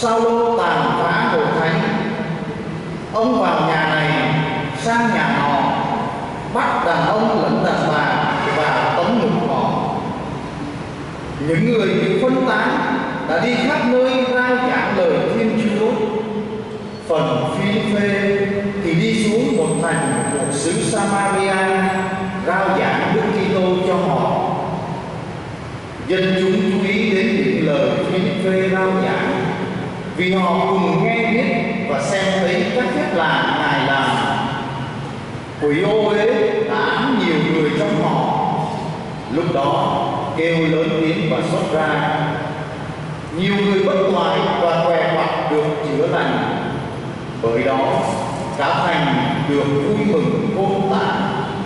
Sao-lô tàn phá hội thánh, ông vào nhà này sang nhà nọ, bắt đàn ông lẫn đàn bà và tống ngục họ. Những người bị phân tán đã đi khắp nơi rao giảng lời Thiên Chúa. Phần Phi-lip-phê thì đi xuống một thành thuộc xứ Samaria rao giảng Đức Kitô cho họ. Dân chúng chú ý đến những lời Phi-lip-phê rao giảng, vì họ cùng nghe biết và xem thấy các phép lạ Ngài làm. Quỷ ô uế đã ám nhiều người trong họ. Lúc đó kêu lớn tiếng và xót ra. Nhiều người bất toại và què quặt được chữa lành. Bởi đó cả thành được vui mừng khôn tả.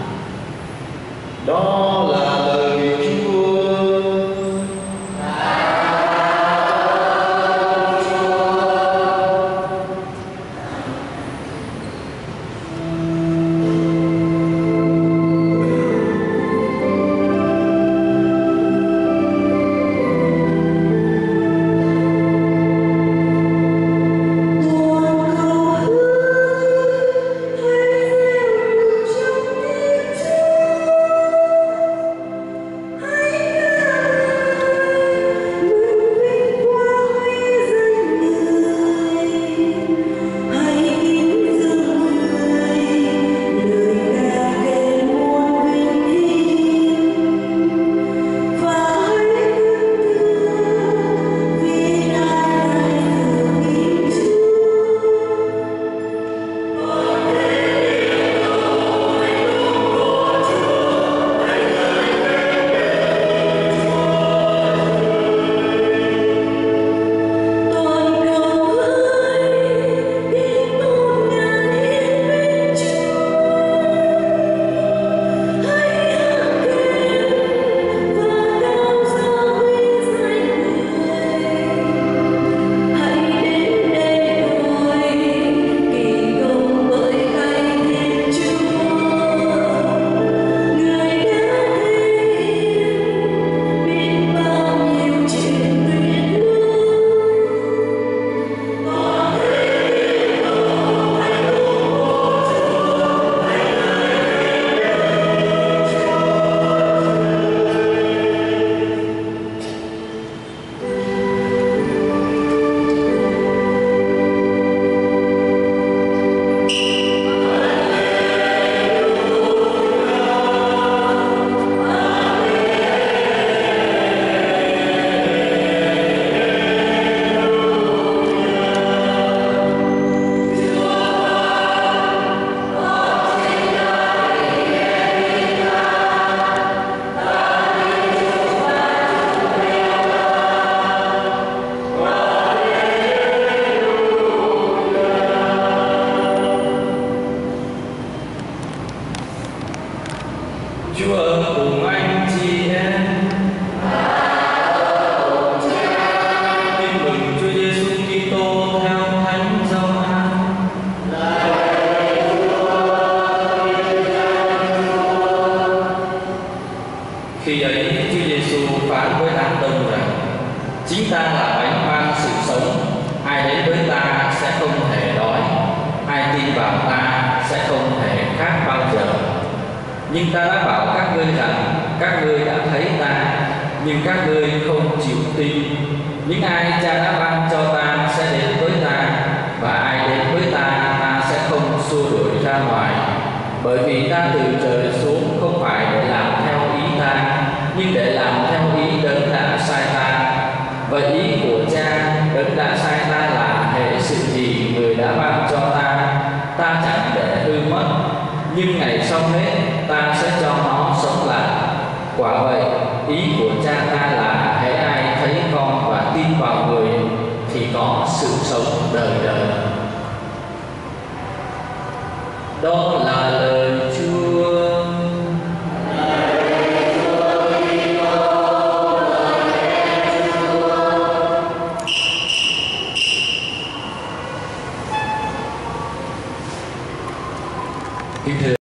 Đó là lời Chúa. Chúa ở cùng anh chị em. Tin mừng Chúa Giêsu Kitô theo Thánh Gioan. Khi ấy Chúa Giêsu phán với đám đông rằng: chính ta là bánh mang sự sống, ai đến với ta sẽ không thể đói, ai tin vào ta sẽ không thể khát bao giờ. Nhưng ta đã bảo các ngươi rằng các ngươi đã thấy ta, nhưng các ngươi không chịu tin. Những ai Cha đã ban cho ta sẽ đến với ta, và ai đến với ta, ta sẽ không xua đuổi ra ngoài. Bởi vì ta từ trời xuống không phải để làm theo ý ta, nhưng để làm theo ý Đấng đã sai ta. Vậy ý của Cha Đấng đã sai ta là hệ sự gì người đã ban cho ta, ta chẳng để hư mất, nhưng ngày sau hết ta sẽ cho nó sống lại. Quả vậy, ý của Cha ta là hễ ai thấy con và tin vào người thì có sự sống đời đời. Đó là lời Chúa. Kính thưa